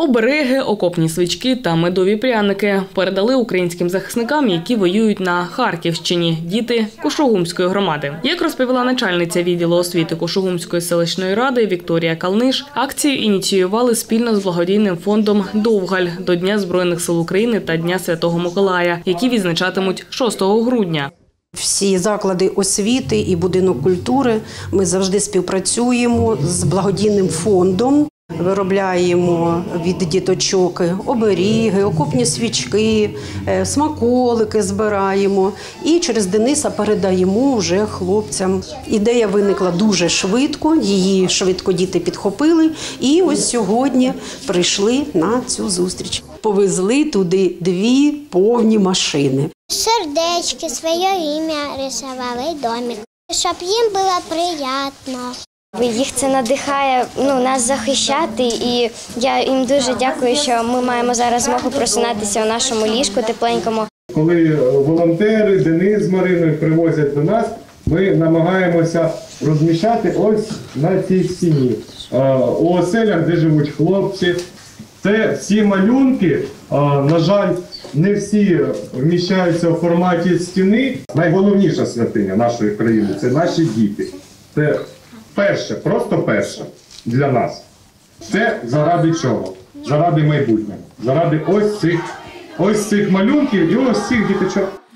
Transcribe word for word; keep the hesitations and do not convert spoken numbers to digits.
Обереги, окопні свічки та медові пряники передали українським захисникам, які воюють на Харківщині, діти Кошугумської громади. Як розповіла начальниця відділу освіти Кошугумської селищної ради Вікторія Калниш, акцію ініціювали спільно з благодійним фондом «Довгаль» до Дня Збройних сил України та Дня Святого Миколая, які відзначатимуть шостого грудня. Всі заклади освіти і будинок культури ми завжди співпрацюємо з благодійним фондом. Виробляємо від діточок оберіги, окопні свічки, смаколики збираємо і через Дениса передаємо вже хлопцям. Ідея виникла дуже швидко, її швидко діти підхопили і ось сьогодні прийшли на цю зустріч. Повезли туди дві повні машини. Сердечки, своє ім'я рисували, домик, щоб їм було приємно. Їх це надихає ну, нас захищати, і я їм дуже дякую, що ми маємо зараз змогу просинатися у нашому ліжку тепленькому. Коли волонтери, Денис з Мариною привозять до нас, ми намагаємося розміщати ось на цій стіні. У оселях, де живуть хлопці. Це всі малюнки, на жаль, не всі вміщаються у форматі стіни. Найголовніша святиня нашої країни – це наші діти. Це перше, просто перше для нас. Це заради чого? Заради майбутнього. Заради ось цих, ось цих малюнків і ось цих діточок.